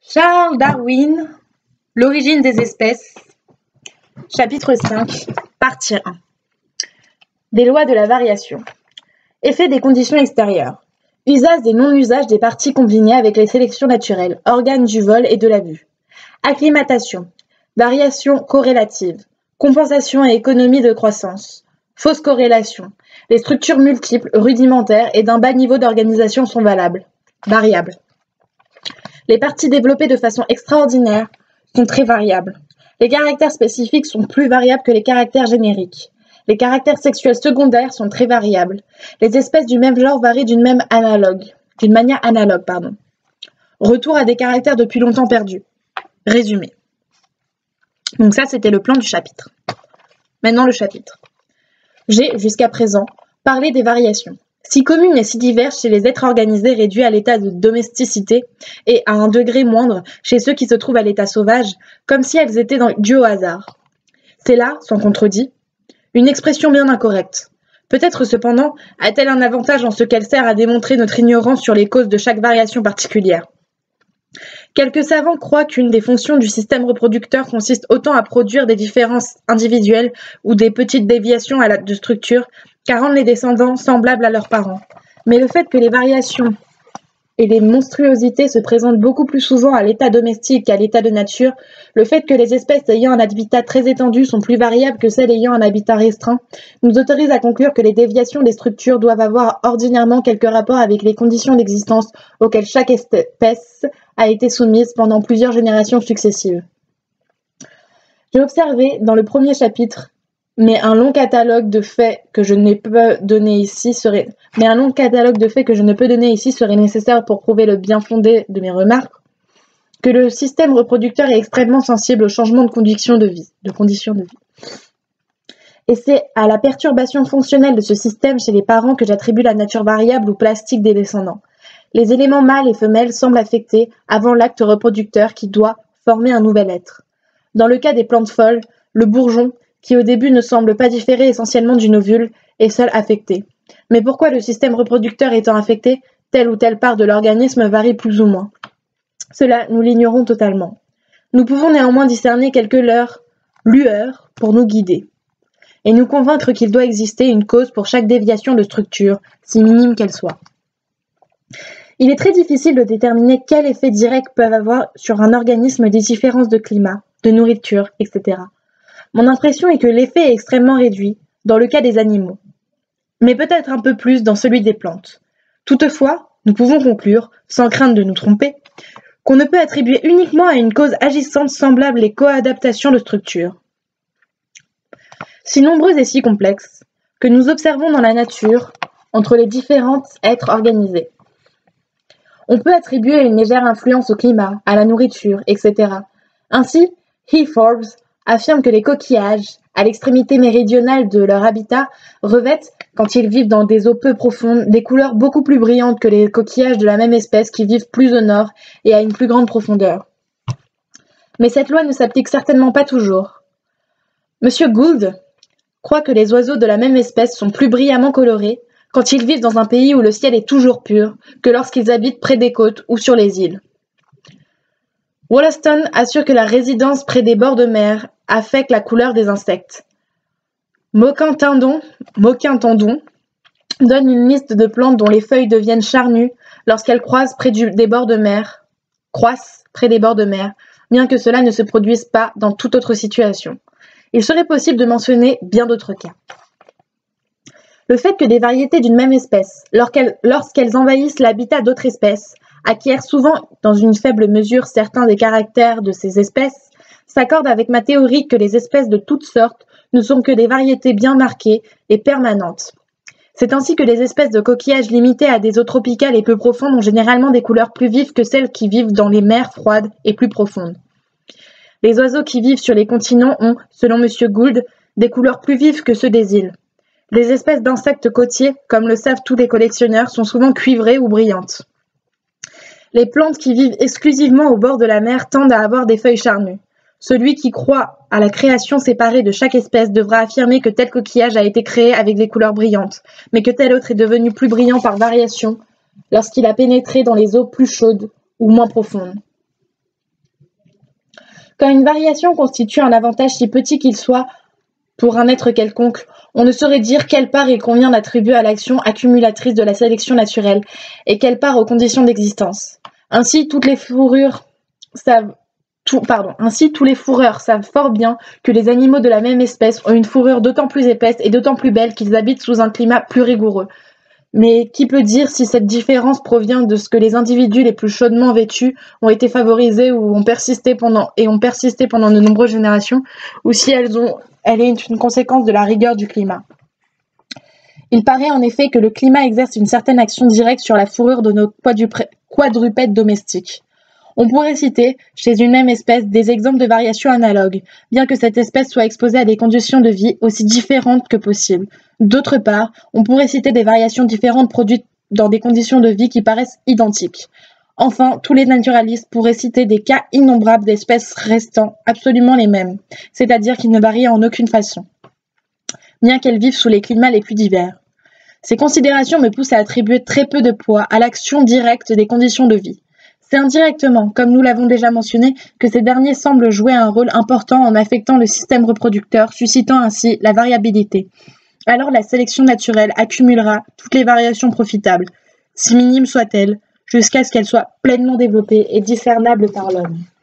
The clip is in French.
Charles Darwin, L'origine des espèces, chapitre 5, partie 1. Des lois de la variation. Effet des conditions extérieures. Usage et non-usage des parties combinées avec les sélections naturelles, organes du vol et de la vue. Acclimatation. Variation corrélative. Compensation et économie de croissance. Fausse corrélation. Les structures multiples, rudimentaires et d'un bas niveau d'organisation sont variables. Les parties développées de façon extraordinaire sont très variables. Les caractères spécifiques sont plus variables que les caractères génériques. Les caractères sexuels secondaires sont très variables. Les espèces du même genre varient d'une manière analogue. Retour à des caractères depuis longtemps perdus. Résumé. Donc ça, c'était le plan du chapitre. Maintenant, le chapitre. J'ai, jusqu'à présent, parlé des variations. Si communes et si diverses chez les êtres organisés réduits à l'état de domesticité et à un degré moindre chez ceux qui se trouvent à l'état sauvage, comme si elles étaient dues au hasard. C'est là, sans contredit, une expression bien incorrecte. Peut-être cependant a-t-elle un avantage en ce qu'elle sert à démontrer notre ignorance sur les causes de chaque variation particulière. Quelques savants croient qu'une des fonctions du système reproducteur consiste autant à produire des différences individuelles ou des petites déviations de structure qu'à rendre les descendants semblables à leurs parents. Mais le fait que les variations et les monstruosités se présentent beaucoup plus souvent à l'état domestique qu'à l'état de nature, le fait que les espèces ayant un habitat très étendu sont plus variables que celles ayant un habitat restreint, nous autorise à conclure que les déviations des structures doivent avoir ordinairement quelque rapport avec les conditions d'existence auxquelles chaque espèce a été soumise pendant plusieurs générations successives. J'ai observé dans le premier chapitre mais un long catalogue de faits que je ne peux donner ici serait nécessaire pour prouver le bien fondé de mes remarques, que le système reproducteur est extrêmement sensible au changement de conditions de vie. Et c'est à la perturbation fonctionnelle de ce système chez les parents que j'attribue la nature variable ou plastique des descendants. Les éléments mâles et femelles semblent affectés avant l'acte reproducteur qui doit former un nouvel être. Dans le cas des plantes folles, le bourgeon, qui au début ne semble pas différer essentiellement d'une ovule, est seul affecté. Mais pourquoi le système reproducteur étant affecté, telle ou telle part de l'organisme varie plus ou moins? Cela, nous l'ignorons totalement. Nous pouvons néanmoins discerner quelques lueurs pour nous guider, et nous convaincre qu'il doit exister une cause pour chaque déviation de structure, si minime qu'elle soit. Il est très difficile de déterminer quel effet direct peuvent avoir sur un organisme des différences de climat, de nourriture, etc. Mon impression est que l'effet est extrêmement réduit dans le cas des animaux, mais peut-être un peu plus dans celui des plantes. Toutefois, nous pouvons conclure, sans crainte de nous tromper, qu'on ne peut attribuer uniquement à une cause agissante semblable les coadaptations de structures, si nombreuses et si complexes, que nous observons dans la nature entre les différents êtres organisés. On peut attribuer une légère influence au climat, à la nourriture, etc. Ainsi, Forbes affirme que les coquillages, à l'extrémité méridionale de leur habitat, revêtent, quand ils vivent dans des eaux peu profondes, des couleurs beaucoup plus brillantes que les coquillages de la même espèce qui vivent plus au nord et à une plus grande profondeur. Mais cette loi ne s'applique certainement pas toujours. Monsieur Gould croit que les oiseaux de la même espèce sont plus brillamment colorés quand ils vivent dans un pays où le ciel est toujours pur que lorsqu'ils habitent près des côtes ou sur les îles. Wollaston assure que la résidence près des bords de mer affecte la couleur des insectes. Moquin-Tendon donne une liste de plantes dont les feuilles deviennent charnues lorsqu'elles croissent près des bords de mer, bien que cela ne se produise pas dans toute autre situation. Il serait possible de mentionner bien d'autres cas. Le fait que des variétés d'une même espèce, lorsqu'elles envahissent l'habitat d'autres espèces, acquièrent souvent, dans une faible mesure, certains des caractères de ces espèces, s'accorde avec ma théorie que les espèces de toutes sortes ne sont que des variétés bien marquées et permanentes. C'est ainsi que les espèces de coquillages limitées à des eaux tropicales et peu profondes ont généralement des couleurs plus vives que celles qui vivent dans les mers froides et plus profondes. Les oiseaux qui vivent sur les continents ont, selon M. Gould, des couleurs plus vives que ceux des îles. Les espèces d'insectes côtiers, comme le savent tous les collectionneurs, sont souvent cuivrées ou brillantes. Les plantes qui vivent exclusivement au bord de la mer tendent à avoir des feuilles charnues. Celui qui croit à la création séparée de chaque espèce devra affirmer que tel coquillage a été créé avec des couleurs brillantes, mais que tel autre est devenu plus brillant par variation lorsqu'il a pénétré dans les eaux plus chaudes ou moins profondes. Quand une variation constitue un avantage si petit qu'il soit pour un être quelconque, on ne saurait dire quelle part il convient d'attribuer à l'action accumulatrice de la sélection naturelle et quelle part aux conditions d'existence. Ainsi, tous les fourreurs savent fort bien que les animaux de la même espèce ont une fourrure d'autant plus épaisse et d'autant plus belle qu'ils habitent sous un climat plus rigoureux. Mais qui peut dire si cette différence provient de ce que les individus les plus chaudement vêtus ont été favorisés ou ont persisté pendant de nombreuses générations, ou si elle est une conséquence de la rigueur du climat. Il paraît en effet que le climat exerce une certaine action directe sur la fourrure de nos quadrupèdes domestiques. On pourrait citer, chez une même espèce, des exemples de variations analogues, bien que cette espèce soit exposée à des conditions de vie aussi différentes que possible. D'autre part, on pourrait citer des variations différentes produites dans des conditions de vie qui paraissent identiques. Enfin, tous les naturalistes pourraient citer des cas innombrables d'espèces restant absolument les mêmes, c'est-à-dire qui ne varient en aucune façon, bien qu'elles vivent sous les climats les plus divers. Ces considérations me poussent à attribuer très peu de poids à l'action directe des conditions de vie. C'est indirectement, comme nous l'avons déjà mentionné, que ces derniers semblent jouer un rôle important en affectant le système reproducteur, suscitant ainsi la variabilité. Alors la sélection naturelle accumulera toutes les variations profitables, si minimes soient-elles, jusqu'à ce qu'elles soient pleinement développées et discernables par l'homme.